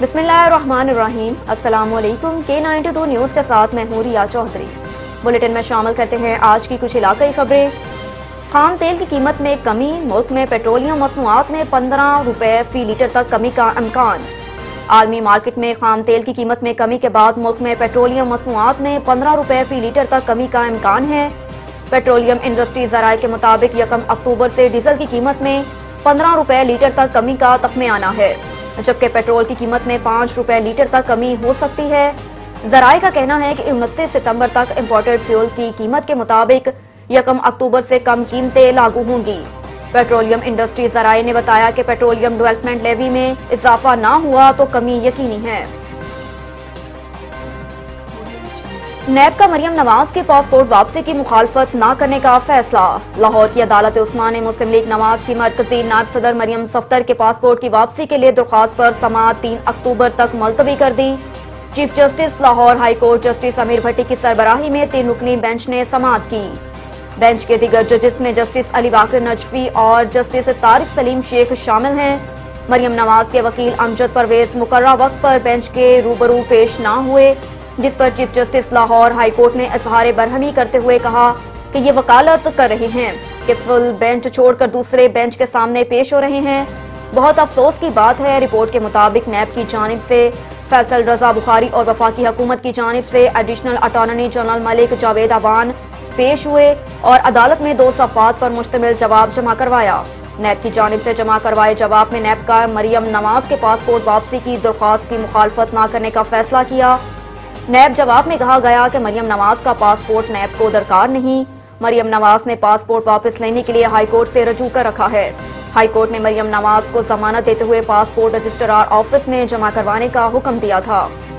बिस्मिल्लाहिर्रहमानिर्रहीम। अस्सलामुअलैकुम। K92 news के साथ मैं हूँ रिया चौधरी। बुलेटिन में शामिल करते हैं आज की कुछ इलाकाई खबरें। खाम तेल की कीमत में कमी, मुल्क में पेट्रोलियम मसनूआत में 15 रुपए फी लीटर तक कमी का इम्कान। आलमी मार्केट में खाम तेल की कीमत में कमी के बाद मुल्क में पेट्रोलियम मसनूआत में 15 रुपए फी लीटर तक कमी का इम्कान है। पेट्रोलियम इंडस्ट्री ज़राए के मुताबिक 1 अक्टूबर से डीजल की कीमत में 15 रुपए लीटर तक कमी का तखमीयाना है, जबकि पेट्रोल की कीमत में 5 रुपए लीटर तक कमी हो सकती है। ज़राए का कहना है कि 29 सितंबर तक इम्पोर्टेड फ्यूल की कीमत के मुताबिक 1 अक्टूबर से कम कीमतें लागू होंगी। पेट्रोलियम इंडस्ट्री ज़राए ने बताया कि पेट्रोलियम डेवलपमेंट लेवी में इजाफा ना हुआ तो कमी यकीनी है। नैब का मरियम नवाज के पासपोर्ट वापसी की मुखालफत न करने का फैसला। लाहौर की अदालत उस्मा ने मुस्लिम लीग नवाज की मरकजी नायब सदर मरियम सफ्तर के पासपोर्ट की वापसी के लिए दरख्वास्त पर समाअत 3 अक्टूबर तक मुलतवी कर दी। Chief justice Lahore high court justice Ameer Bhatti की सरबराही में 3 रुकनी बेंच ने समाअत की। बेंच के दीगर जजेस में जस्टिस अली बाकर नजफी और जस्टिस तारिक सलीम शेख शामिल हैं। मरियम नवाज के वकील अमजद परवेज मुकर्रर वक्त पर बेंच के रूबरू पेश न हुए, जिस पर chief justice Lahore high court ने इजहार बरहमी करते हुए कहा कि ये वकालत कर रहे हैं कि फुल बेंच छोड़कर दूसरे बेंच के सामने पेश हो रहे हैं। बहुत अफसोस की बात है। रिपोर्ट के मुताबिक नैब की जानिब से फैसल रजा बुखारी और वफाकी हुकूमत की जानिब से additional attorney general Malik Javed Awan पेश हुए और अदालत में 2 सफ़ात पर मुश्तमिल जवाब जमा करवाया। नैब की जानिब से जमा करवाए जवाब में नैब का मरियम नवाज के पासपोर्ट वापसी की दरख्वास्त की मुखालफत न करने का फैसला किया। नैब जवाब में कहा गया कि मरियम नवाज का पासपोर्ट नैब को दरकार नहीं। मरियम नवाज ने पासपोर्ट वापस लेने के लिए हाई कोर्ट से रजू कर रखा है। हाई कोर्ट ने मरियम नवाज को जमानत देते हुए पासपोर्ट रजिस्ट्रार ऑफिस में जमा करवाने का हुक्म दिया था।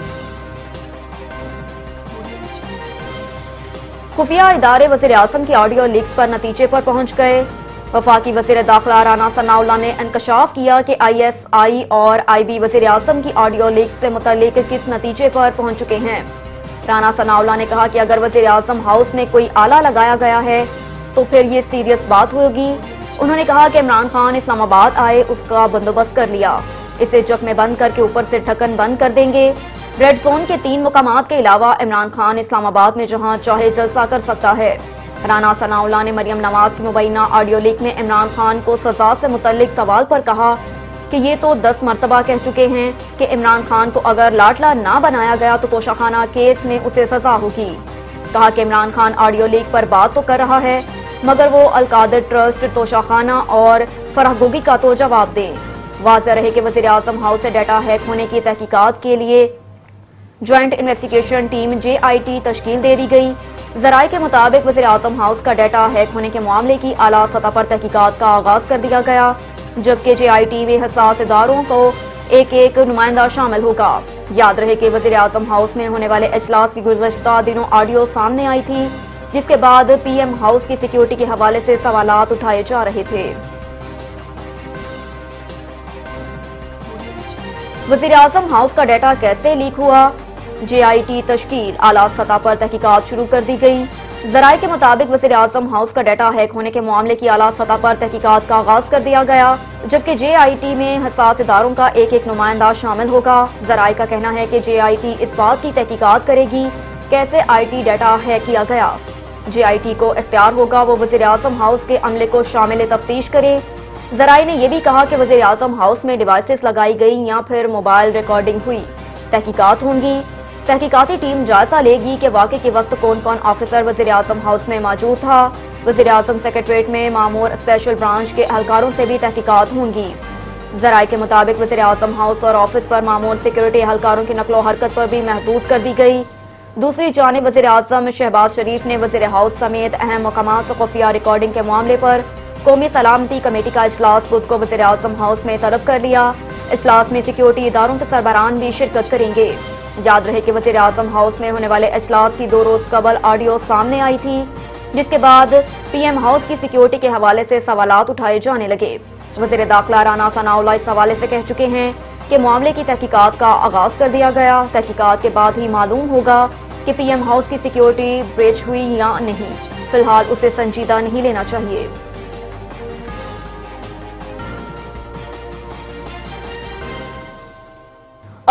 खुफिया इदारे वज़ीर आज़म की ऑडियो लीक्स पर नतीजे पर पहुंच गए। वफाकी वज़ीर दाखिला राना सनाउल्लाह ने इंकशाफ किया कि ISI और IB वज़ीर आज़म की ऑडियो लीक्स से मुतल्लिक किस नतीजे पर पहुंच चुके हैं। राना सनाउल्लाह ने कहा कि अगर वज़ीर आज़म हाउस में कोई आला लगाया गया है तो फिर ये सीरियस बात होगी। उन्होंने कहा कि इमरान खान इस्लामाबाद आए, उसका बंदोबस्त कर लिया, इसे जख में बंद करके ऊपर से ढक्कन बंद कर देंगे। रेड जोन के 3 मुकामात के अलावा इमरान खान इस्लामाबाद में जहां चाहे जलसा कर सकता है। राना सनाउल्लाह ने मरियम नवाज की मुबैना ऑडियो लीक में इमरान खान को सजा से मुतल्लिक सवाल पर कहा कि ये तो 10 मरतबा कह चुके हैं कि इमरान खान को अगर लाडला ना बनाया गया तो तोशाखाना केस में उसे सजा होगी। कहा कि इमरान खान ऑडियो लीक पर बात तो कर रहा है, मगर वो अलकादर ट्रस्ट, तोशाखाना और फराहगोगी का तो जवाब दें। वाज़ेह रहे कि वज़ीर आज़म हाउस से डाटा हैक होने की तहकीकात के लिए ज्वाइंट इन्वेस्टिगेशन टीम JIT तश्कील दे दी गई। ज़राए के मुताबिक वज़ीर आज़म हाउस का डाटा हैक होने के मामले की आला सतह पर तहकीकात का आगाज कर दिया गया, जबकि JIT में हसास इदारों को एक नुमाइंदा शामिल होगा। याद रहे कि वज़ीर आज़म हाउस में होने वाले इजलास की गुज़श्ता दिनों ऑडियो सामने आई थी, जिसके बाद PM हाउस की सिक्योरिटी के हवाले से सवालात उठाए जा रहे थे। वज़ीर आज़म हाउस का डाटा कैसे लीक हुआ? JIT तश्कील, आला सतह पर तहकीकात शुरू कर दी गई। ज़राए के मुताबिक वज़ीर आज़म हाउस का डाटा हैक होने के मामले की आला सतह पर तहकीकात का आगाज कर दिया गया, जबकि JIT में हसास इदारों का एक नुमाइंदा शामिल होगा। ज़राए का कहना है कि JIT इस बात की तहकीकात करेगी कैसे IT डाटा हैक किया गया। JIT को इख्तियार होगा वो वज़ीर आज़म हाउस के अमले को शामिल तफ्तीश करे। ज़राए ने यह भी कहा कि वज़ीर आज़म हाउस में डिवाइसेस लगाई गई या फिर मोबाइल रिकॉर्डिंग हुई। तहकीकात होंगी। तहकीकाती टीम जायजा लेगी कि वाक़े के वक्त कौन कौन ऑफिसर वज़ीर आज़म हाउस में मौजूद था। वज़ीर आज़म सेक्रेटरीट में मामूर स्पेशल ब्रांच के एहलकारों से भी तहकीकात होंगी। ज़राए के मुताबिक वज़ीर आज़म हाउस और ऑफिस पर मामूर सिक्योरिटी एहलकारों की नकलो हरकत पर भी महदूद कर दी गई। दूसरी जानिब वज़ीर आज़म शहबाज शरीफ ने वज़ीर हाउस समेत अहम मकामात से खुफिया रिकॉर्डिंग के मामले पर कौमी सलामती कमेटी का इजलास बुध को वज़ीर आज़म हाउस में तलब कर लिया। इजलास में सिक्योरिटी इदारों के सरबराहान भी शिरकत करेंगे। याद रहे कि वज़ीर आज़म हाउस में होने वाले इजलास की 2 रोज कबल ऑडियो सामने आई थी, जिसके बाद PM हाउस की सिक्योरिटी के हवाले से सवालात उठाए जाने लगे। वज़ीर दाखिला राना सनाउल्लाह इस हवाले से कह चुके हैं कि मामले की तहकीकात का आगाज कर दिया गया। तहकीकात के बाद ही मालूम होगा कि PM हाउस की सिक्योरिटी ब्रीच हुई या नहीं। फिलहाल उसे संजीदा नहीं लेना चाहिए।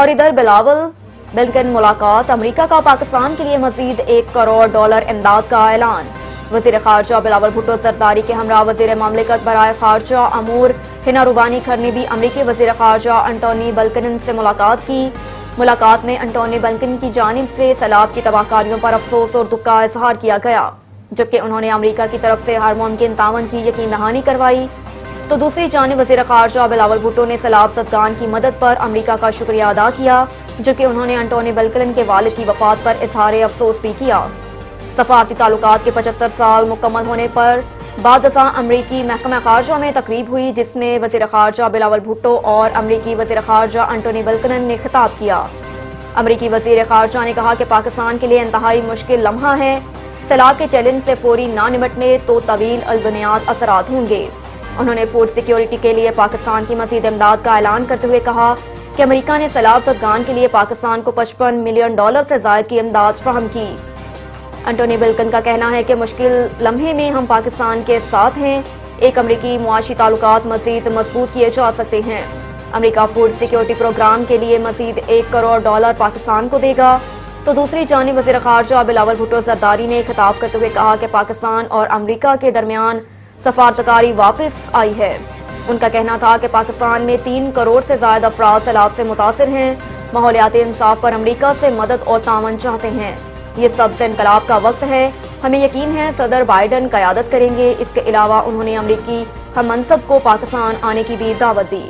और इधर बिलावल बिल्किन मुलाकात, अमेरिका का पाकिस्तान के लिए मजीद $1 करोड़ इमदाद का ऐलान। वजीर खारजा बिलावल भुट्टो जरदारी के हमरा वजीर मामलिकत बराए खारजा अमूर हिना रुबानी खर ने भी अमरीकी वजीर खारजा एंटोनी ब्लिंकन से मुलाकात की। मुलाकात में एंटोनी ब्लिंकन की जानिब से सैलाब की तबाहकारियों पर अफसोस और दुख का इजहार किया गया, जबकि उन्होंने अमरीका की तरफ से हर मुमकिन तावन की यकीन दहानी करवाई। तो दूसरी जानिब वजीर खारजा बिलावल भुट्टो ने सैलाब ज़दगान की मदद पर अमरीका का शुक्रिया अदा किया, जबकि उन्होंने एंटोनी ब्लिंकन के वालिद की वफात पर इजहार अफसोस भी किया। सफारती ताल्लुकात के 75 साल मुकम्मल होने पर बाद अमरीकी महकमा खारजा में तकरीब हुई, जिसमें वजीर खारजा बिलावल भुट्टो और अमरीकी वजीर खारजा एंटोनी ब्लिंकन ने खिताब किया। अमरीकी वजीर खारजा ने कहा कि पाकिस्तान के लिए इंतहाई मुश्किल लम्हा है। सैलाब के चैलेंज से फौरी ना निपटने तो तवील अलबुनियाद असरात होंगे। उन्होंने फूड सिक्योरिटी के लिए पाकिस्तान की मजीद इमदाद का ऐलान करते हुए कहा कि अमरीका ने सैलाब ज़दगान के लिए पाकिस्तान को $55 मिलियन से ज़ायद की इमदाद फराहम की। एंटोनी ब्लिंकन का कहना है कि मुश्किल लम्हे में हम पाकिस्तान के साथ हैं। एक अमरीकी मुआशी ताल्लुकात मजीद मजबूत किए जा सकते हैं। अमरीका फूड सिक्योरिटी प्रोग्राम के लिए मजीद $1 करोड़ पाकिस्तान को देगा। तो दूसरी जानिब वज़ीर ख़ारजा बिलावल भुट्टो जरदारी ने खिताब करते हुए कहा कि पाकिस्तान और अमरीका के दरमियान सफारतकारी वापस आई है। उनका कहना था कि पाकिस्तान में 3 करोड़ से ज्यादा अफराद सैलाब से मुतासिर हैं। माहौलियाती इंसाफ पर अमरीका से मदद और तावन चाहते हैं। ये सबसे इनकलाब का वक्त है। हमें यकीन है सदर बाइडन क़यादत करेंगे। इसके अलावा उन्होंने अमरीकी हम मनसब को पाकिस्तान आने की भी दावत दी।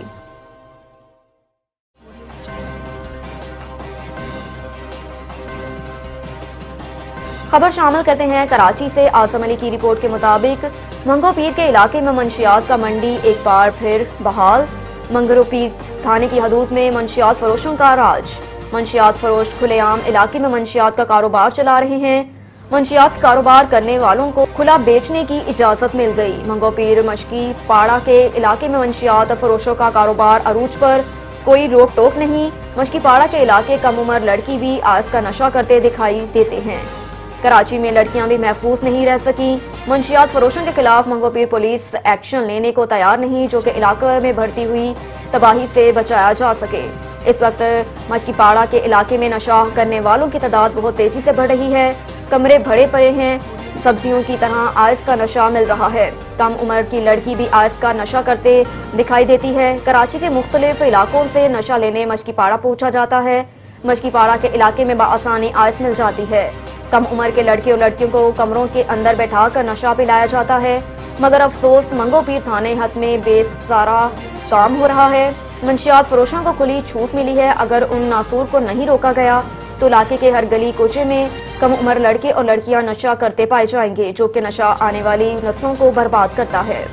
खबर शामिल करते हैं कराची से। आजम अली की रिपोर्ट के मुताबिक मंगो पीर के इलाके में मंशियात का मंडी एक बार फिर बहाल। मंगो पीर थाने की हदूद में मंशियात फरोशों का राज। मंशियात फरोश खुलेआम इलाके में मंशियात का कारोबार चला रहे हैं। मंशियात कारोबार करने वालों को खुला बेचने की इजाजत मिल गई। मंगो पीर मशकी पाड़ा के इलाके में मंशियात फरोशों का कारोबार अरूज पर, कोई रोक टोक नहीं। मशकी पाड़ा के इलाके कम उम्र लड़की भी आज का नशा करते दिखाई देते हैं। कराची में लड़कियां भी महफूज नहीं रह सकी। मंशियात फरोशों के खिलाफ मंगो पीर पुलिस एक्शन लेने को तैयार नहीं, जो कि इलाके में बढ़ती हुई तबाही से बचाया जा सके। इस वक्त मशकी पाड़ा के इलाके में नशा करने वालों की तादाद बहुत तेजी से बढ़ रही है। कमरे भरे पड़े हैं। सब्जियों की तरह आइस का नशा मिल रहा है। कम उम्र की लड़की भी आइस का नशा करते दिखाई देती है। कराची के मुख्तलिफ इलाकों से नशा लेने मशकी पाड़ा पहुंचा जाता है। मशकी पाड़ा के इलाके में बाआसानी आइस मिल जाती है। कम उम्र के लड़के और लड़कियों को कमरों के अंदर बैठाकर नशा पिलाया जाता है। मगर अफसोस मंगो पीर थाने हद में बेसारा काम हो रहा है। मंशियात फरोशों को खुली छूट मिली है। अगर उन नासूर को नहीं रोका गया तो इलाके के हर गली कोचे में कम उम्र लड़के और लड़कियां नशा करते पाए जाएंगे, जो कि नशा आने वाली नस्लों को बर्बाद करता है।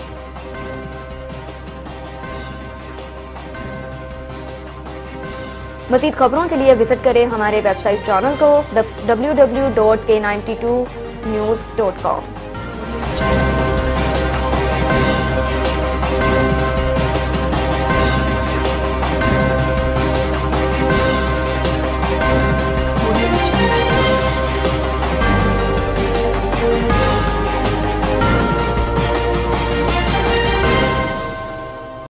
मज़ीद खबरों के लिए विजिट करें हमारे वेबसाइट चैनल को www.k92news.com।